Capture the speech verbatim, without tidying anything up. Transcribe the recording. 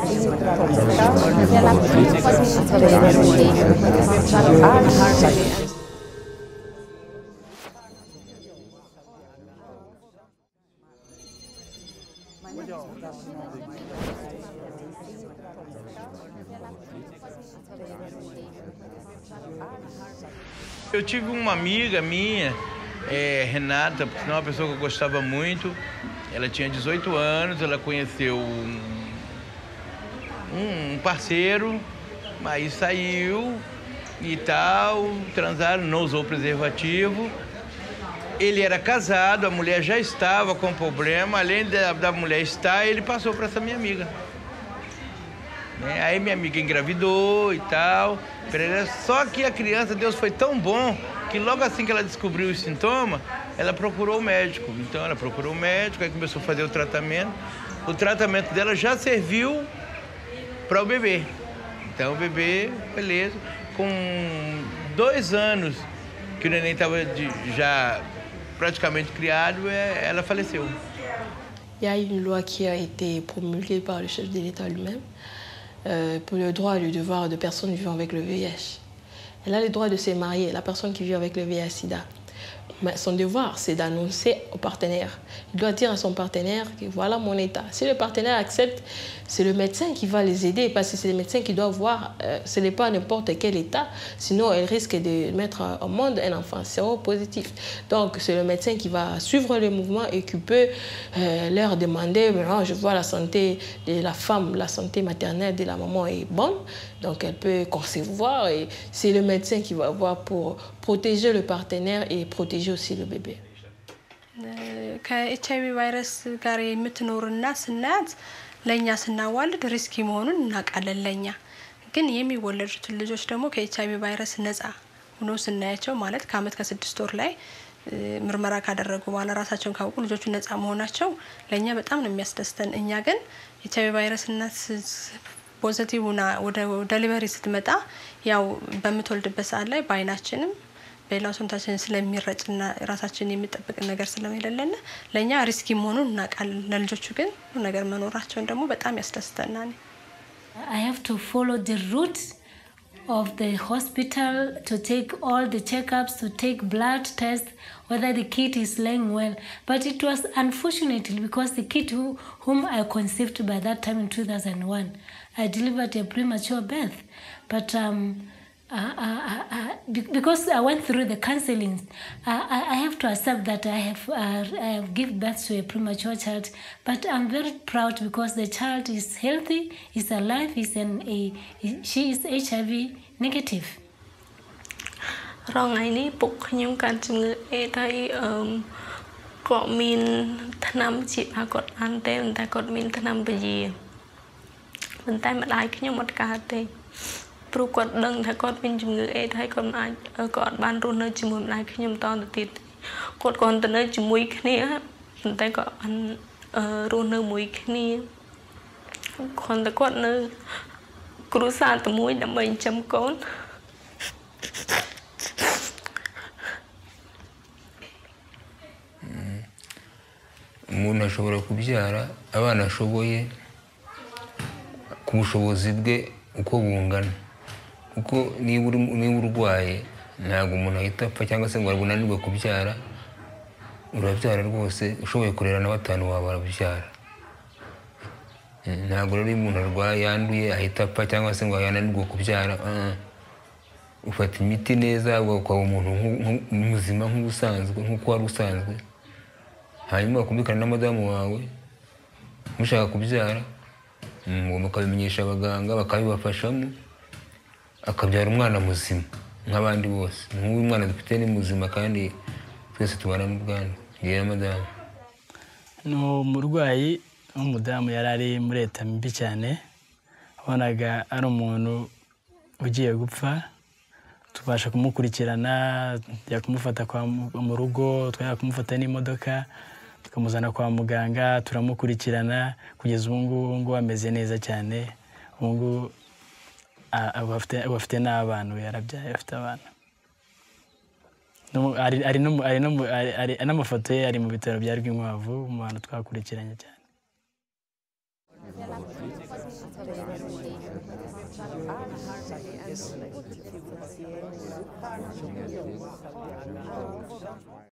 Eu tive uma amiga minha, é, Renata, uma pessoa que eu gostava muito. Ela tinha dezoito anos, ela conheceu um, um parceiro, aí saiu e tal, transaram, não usou preservativo. Ele era casado, a mulher já estava com problema, além da, da mulher estar, ele passou para essa minha amiga. Aí minha amiga engravidou e tal, só que a criança, Deus foi tão bom, que logo assim que ela descobriu os sintomas, ela procurou o médico. Então ela procurou o médico, aí começou a fazer o tratamento. O tratamento dela já serviu para o bebê. Então o bebê, beleza, com dois anos que o neném estava já praticamente criado, ela faleceu. Il y a une loi qui a été promulguée par le chef de l'État lui-même euh, pour le droit et le devoir de personnes vivant avec le V I H. Elle a le droit de se marier, la personne qui vit avec le V I H-Sida. Mais son devoir, c'est d'annoncer au partenaire. Il doit dire à son partenaire que voilà mon état. Si le partenaire accepte, c'est le médecin qui va les aider parce que c'est le médecin qui doit voir, euh, ce n'est pas n'importe quel état, sinon elle risque de mettre au monde un enfant séropositif. Donc c'est le médecin qui va suivre le mouvement et qui peut euh, leur demander, maintenant je vois la santé de la femme, la santé maternelle de la maman est bonne, donc elle peut concevoir et c'est le médecin qui va voir pour protéger le partenaire et protéger aussi le bébé. ከኤች አይ ቪ ቫይረስ ጋር የምትኖርና ስናት ለኛ ስናዋልድ ሪስክ መሆኑን እናውቃለን። ለኛ ግን የሚወለዱት ልጆች ደግሞ ከኤች አይ ቪ ቫይረስ ነፃ ሆኖ ስናያቸው ማለት ከአመት ከስድስት ወር ላይ ምርመራ ካደረጉ በኋላ ራሳቸውን ካወቁ ልጆቹ ነፃ መሆናቸው ለኛ በጣም ነው የሚያስደስተን። እኛ ግን ኤች አይ ቪ ቫይረስና ፖዚቲቭና ወደ ዴሊቨሪ ስትመጣ ያው በምትወልድበት ሰዓት ላይ ባይናችንም በሌላው ሰውነታችን ስለሚረጭና ራሳችንን የሚጠብቅ ነገር ስለሚደለና ለኛ ሪስክ መሆኑን እናውቃለን። ለልጆቹ ግን ነገር መኖራቸውን ደግሞ በጣም ያስደስተናል። I have to follow the route of the hospital to take all the checkups, to take blood tests, whether the kid is laying well. But it was unfortunately because the kid who, whom I conceived by that time in two thousand one, I delivered a premature birth. But um, Uh, uh, uh, because I went through the counseling, uh, I, I have to accept that I have, uh, I have given birth to a premature child. But I'm very proud because the child is healthy, is alive, is an, a, she is H I V negative. រងថ្ងៃនេះពុកខ្ញុំកាន់ជំងឺអេដហើយអឺគាត់មានថ្នាំជាថាគាត់បានទេតែគាត់មានថ្នាំពជាប៉ុន្តែម្ដាយខ្ញុំអត់កើតទេ ព្រោះគាត់ដឹងថាគាត់មានជំងឺអេដហើយគាត់អាចគាត់បានរស់នៅជាមួយម្ដាយខ្ញុំតទៅទៀតគាត់គាត់ទៅនៅជាមួយគ្នាប៉ុន្តែគាត់បានរស់នៅមួយគ្នាគាត់តែគាត់នៅគ្រួសារតែមួយដើម្បីចិញ្ចឹមកូន umuntu ashobora kubyara abana ashoboye ku bushobozi bwe uko bungana uko niba urwaye ntabwo umuntu ahita apfa cyangwa se ngo arunanirwe kubyara urabyara rwose ushoboye kurera na batanu wawe barabyara ntabwo rero umuntu arwaye yanduye ahita apfa cyangwa se ngo yananirwe kubyara ufata imiti neza ukaba umuntu muzima nk'ubusanzwe nk'uko wari usanzwe hanyuma ukumvikana na madamu wawe mushaka kubyara mukabimenyesha abaganga bakabibafashamo akabyara umwana muzima nk'abandi bose nk'uyu mwana dufite ni muzima kandi twese tubana n'ubwandu ngiye madamu no murwayi w'umudamu yarari muri leta mbi cyane abonaga ari umuntu ugiye gupfa tubasha kumukurikirana ya kumufata kwa mu rugo twaya kumufata n'imodoka tukamuzana kwa muganga turamukurikirana kugeza ubu ngubu ameze neza cyane ubu abafite abafite n'abana yarabyaye afite abana ari ari no ari no ari n'amafoto ye ari mu bitaro bya Rwinkwavu mu bantu twakurikiranye cyane.